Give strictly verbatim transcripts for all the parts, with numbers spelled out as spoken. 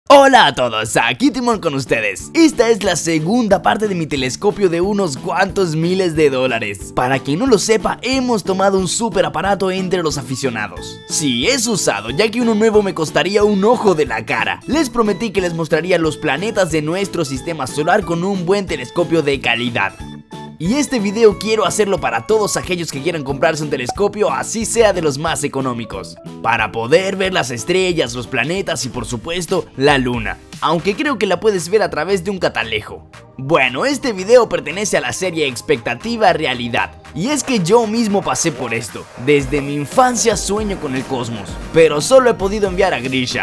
Hola a todos, aquí Timón con ustedes. Esta es la segunda parte de mi telescopio de unos cuantos miles de dólares. Para quien no lo sepa, hemos tomado un super aparato entre los aficionados. Sí, es usado, ya que uno nuevo me costaría un ojo de la cara. Les prometí que les mostraría los planetas de nuestro sistema solar con un buen telescopio de calidad. Y este video quiero hacerlo para todos aquellos que quieran comprarse un telescopio, así sea de los más económicos, para poder ver las estrellas, los planetas y por supuesto la luna, aunque creo que la puedes ver a través de un catalejo. Bueno, este video pertenece a la serie Expectativa Realidad, y es que yo mismo pasé por esto. Desde mi infancia sueño con el cosmos, pero solo he podido enviar a Grisha.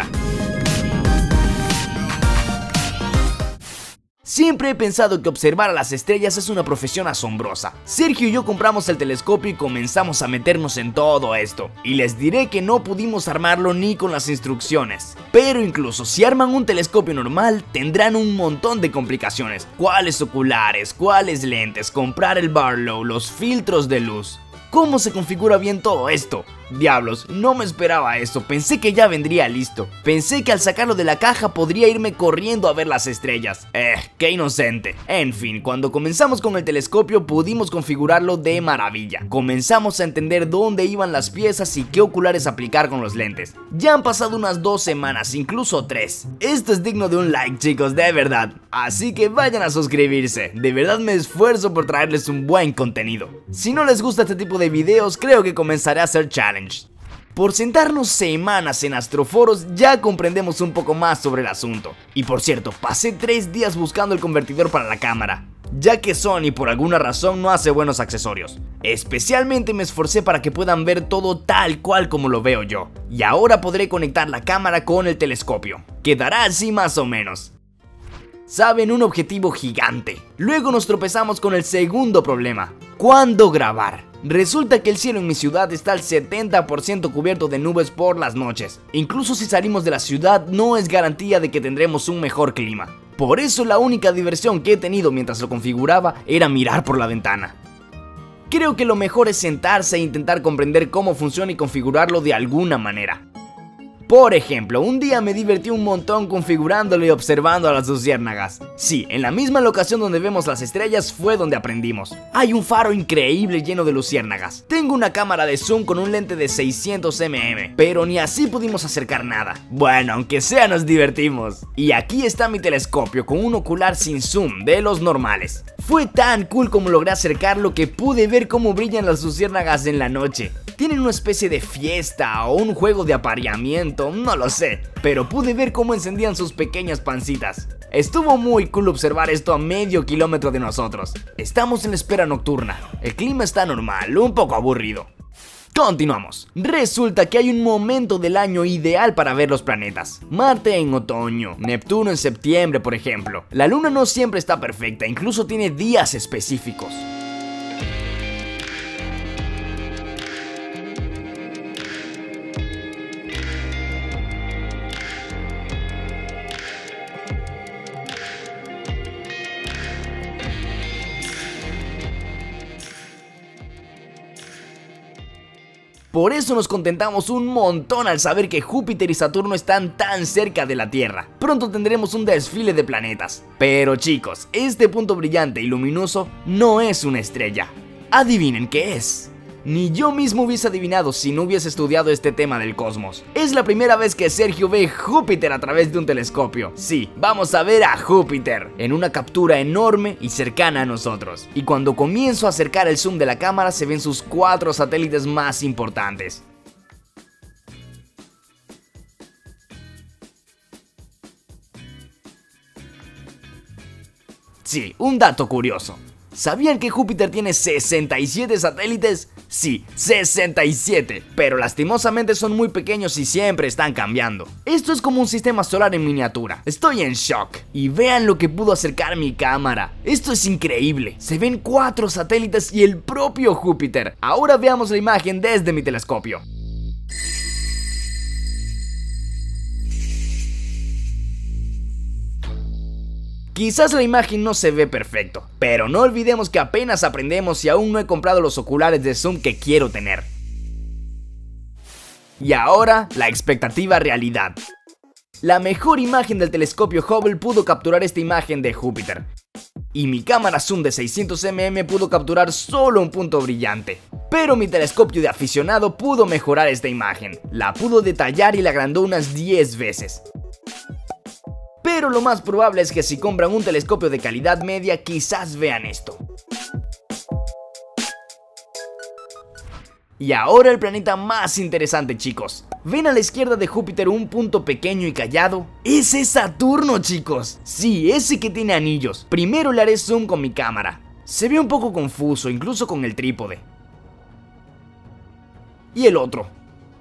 Siempre he pensado que observar a las estrellas es una profesión asombrosa. Sergio y yo compramos el telescopio y comenzamos a meternos en todo esto. Y les diré que no pudimos armarlo ni con las instrucciones. Pero incluso si arman un telescopio normal, tendrán un montón de complicaciones. ¿Cuáles oculares? ¿Cuáles lentes? Comprar el Barlow, los filtros de luz. ¿Cómo se configura bien todo esto? Diablos, no me esperaba eso, pensé que ya vendría listo. Pensé que al sacarlo de la caja podría irme corriendo a ver las estrellas. Eh, qué inocente. En fin, cuando comenzamos con el telescopio pudimos configurarlo de maravilla. Comenzamos a entender dónde iban las piezas y qué oculares aplicar con los lentes. Ya han pasado unas dos semanas, incluso tres. Esto es digno de un like, chicos, de verdad. Así que vayan a suscribirse. De verdad me esfuerzo por traerles un buen contenido. Si no les gusta este tipo de videos, creo que comenzaré a hacer challenge. Por sentarnos semanas en astroforos ya comprendemos un poco más sobre el asunto. Y por cierto, pasé tres días buscando el convertidor para la cámara, ya que Sony por alguna razón no hace buenos accesorios. Especialmente me esforcé para que puedan ver todo tal cual como lo veo yo. Y ahora podré conectar la cámara con el telescopio. Quedará así más o menos. Saben, un objetivo gigante. Luego nos tropezamos con el segundo problema: ¿cuándo grabar? Resulta que el cielo en mi ciudad está al setenta por ciento cubierto de nubes por las noches. Incluso si salimos de la ciudad no es garantía de que tendremos un mejor clima. Por eso la única diversión que he tenido mientras lo configuraba era mirar por la ventana. Creo que lo mejor es sentarse e intentar comprender cómo funciona y configurarlo de alguna manera. Por ejemplo, un día me divertí un montón configurándolo y observando a las luciérnagas. Sí, en la misma locación donde vemos las estrellas fue donde aprendimos. Hay un faro increíble lleno de luciérnagas. Tengo una cámara de zoom con un lente de seiscientos milímetros, pero ni así pudimos acercar nada. Bueno, aunque sea nos divertimos. Y aquí está mi telescopio con un ocular sin zoom, de los normales. Fue tan cool como logré acercarlo que pude ver cómo brillan las luciérnagas en la noche. Tienen una especie de fiesta o un juego de apareamiento, no lo sé, pero pude ver cómo encendían sus pequeñas pancitas. Estuvo muy cool observar esto a medio kilómetro de nosotros. Estamos en la espera nocturna, el clima está normal, un poco aburrido. Continuamos. Resulta que hay un momento del año ideal para ver los planetas. Marte en otoño, Neptuno en septiembre, por ejemplo. La luna no siempre está perfecta, incluso tiene días específicos. Por eso nos contentamos un montón al saber que Júpiter y Saturno están tan cerca de la Tierra. Pronto tendremos un desfile de planetas. Pero chicos, este punto brillante y luminoso no es una estrella. Adivinen qué es. Ni yo mismo hubiese adivinado si no hubiese estudiado este tema del cosmos. Es la primera vez que Sergio ve Júpiter a través de un telescopio. Sí, vamos a ver a Júpiter en una captura enorme y cercana a nosotros. Y cuando comienzo a acercar el zoom de la cámara se ven sus cuatro satélites más importantes. Sí, un dato curioso. ¿Sabían que Júpiter tiene sesenta y siete satélites? Sí, sesenta y siete, pero lastimosamente son muy pequeños y siempre están cambiando. Esto es como un sistema solar en miniatura. Estoy en shock. Y vean lo que pudo acercar mi cámara. Esto es increíble. Se ven cuatro satélites y el propio Júpiter. Ahora veamos la imagen desde mi telescopio. Quizás la imagen no se ve perfecto, pero no olvidemos que apenas aprendemos y aún no he comprado los oculares de zoom que quiero tener. Y ahora, la expectativa realidad. La mejor imagen del telescopio Hubble pudo capturar esta imagen de Júpiter. Y mi cámara zoom de seiscientos milímetros pudo capturar solo un punto brillante. Pero mi telescopio de aficionado pudo mejorar esta imagen. La pudo detallar y la agrandó unas diez veces. Pero lo más probable es que si compran un telescopio de calidad media, quizás vean esto. Y ahora el planeta más interesante, chicos. ¿Ven a la izquierda de Júpiter un punto pequeño y callado? ¡Ese es Saturno, chicos! Sí, ese que tiene anillos. Primero le haré zoom con mi cámara. Se ve un poco confuso, incluso con el trípode. Y el otro.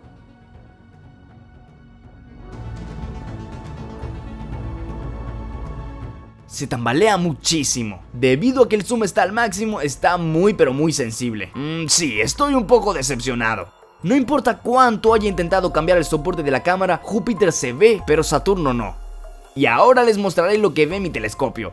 Se tambalea muchísimo. Debido a que el zoom está al máximo, está muy pero muy sensible. Mm, sí, estoy un poco decepcionado. No importa cuánto haya intentado cambiar el soporte de la cámara, Júpiter se ve, pero Saturno no. Y ahora les mostraré lo que ve mi telescopio.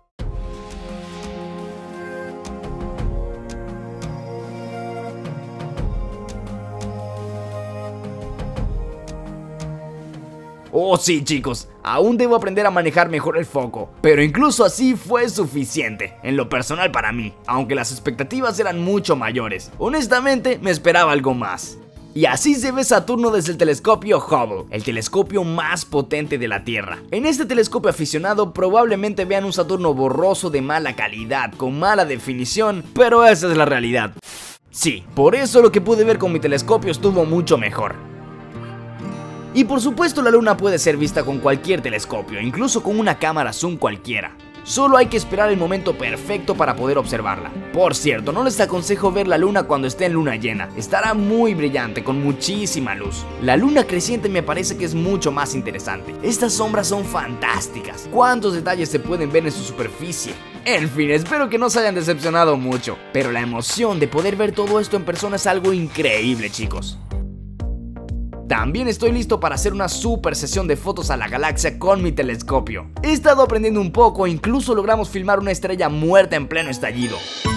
Oh sí, chicos, aún debo aprender a manejar mejor el foco, pero incluso así fue suficiente, en lo personal para mí, aunque las expectativas eran mucho mayores. Honestamente, me esperaba algo más. Y así se ve Saturno desde el telescopio Hubble, el telescopio más potente de la Tierra. En este telescopio aficionado probablemente vean un Saturno borroso de mala calidad, con mala definición, pero esa es la realidad. Sí, por eso lo que pude ver con mi telescopio estuvo mucho mejor. Y por supuesto la luna puede ser vista con cualquier telescopio, incluso con una cámara zoom cualquiera. Solo hay que esperar el momento perfecto para poder observarla. Por cierto, no les aconsejo ver la luna cuando esté en luna llena. Estará muy brillante, con muchísima luz. La luna creciente me parece que es mucho más interesante. Estas sombras son fantásticas. ¿Cuántos detalles se pueden ver en su superficie? En fin, espero que no se hayan decepcionado mucho. Pero la emoción de poder ver todo esto en persona es algo increíble, chicos. También estoy listo para hacer una super sesión de fotos a la galaxia con mi telescopio. He estado aprendiendo un poco e incluso logramos filmar una estrella muerta en pleno estallido.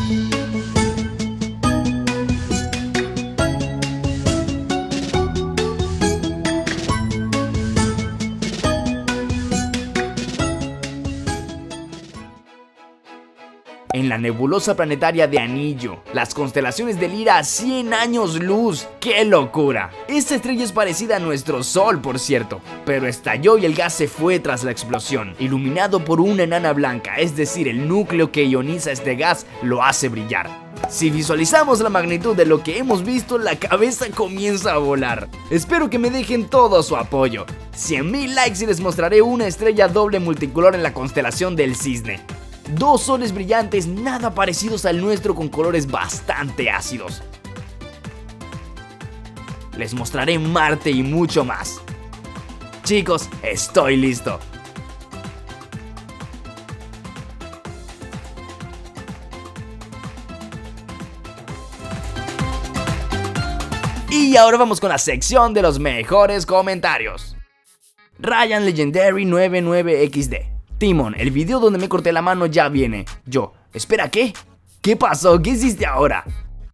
En la nebulosa planetaria de Anillo, las constelaciones de Lira a cien años luz. ¡Qué locura! Esta estrella es parecida a nuestro Sol, por cierto, pero estalló y el gas se fue tras la explosión, iluminado por una enana blanca, es decir, el núcleo que ioniza este gas lo hace brillar. Si visualizamos la magnitud de lo que hemos visto, la cabeza comienza a volar. Espero que me dejen todo su apoyo. cien mil likes y les mostraré una estrella doble multicolor en la constelación del Cisne. Dos soles brillantes nada parecidos al nuestro con colores bastante ácidos. Les mostraré Marte y mucho más. Chicos, estoy listo. Y ahora vamos con la sección de los mejores comentarios. Ryan Legendary noventa y nueve equis de: Timon, el video donde me corté la mano ya viene. Yo, espera, ¿qué? ¿Qué pasó? ¿Qué hiciste ahora?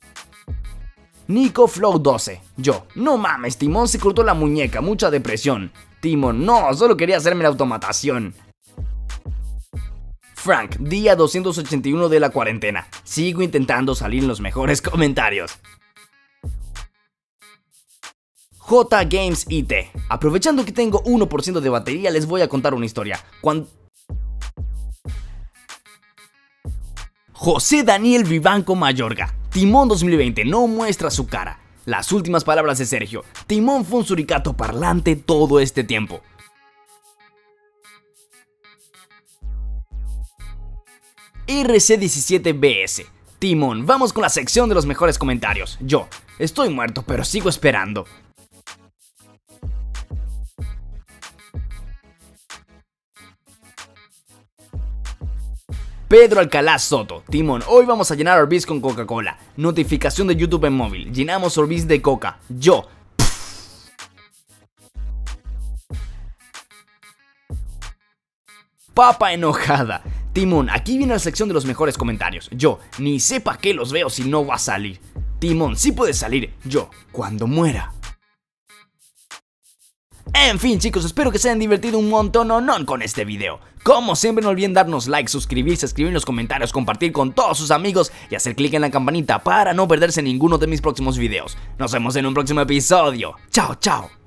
Nico Flow doce. Yo, no mames, Timon se cortó la muñeca, mucha depresión. Timon, no, solo quería hacerme la automatación. Frank, día doscientos ochenta y uno de la cuarentena. Sigo intentando salir en los mejores comentarios. J Games I T. Aprovechando que tengo uno por ciento de batería, les voy a contar una historia. Cuando... José Daniel Vivanco Mayorga. Timón dos mil veinte no muestra su cara. Las últimas palabras de Sergio: Timón fue un suricato parlante todo este tiempo. R C diecisiete B S. Timón, vamos con la sección de los mejores comentarios. Yo, estoy muerto pero sigo esperando. Pedro Alcalá Soto. Timón, hoy vamos a llenar Orbis con Coca-Cola. Notificación de YouTube en móvil. Llenamos Orbis de Coca. Yo. Papa enojada. Timón, aquí viene la sección de los mejores comentarios. Yo, ni sepa que los veo si no va a salir. Timón, sí puede salir. Yo, cuando muera. En fin chicos, espero que se hayan divertido un montón o no con este video. Como siempre no olviden darnos like, suscribirse, escribir en los comentarios, compartir con todos sus amigos y hacer clic en la campanita para no perderse ninguno de mis próximos videos. Nos vemos en un próximo episodio. Chao, chao.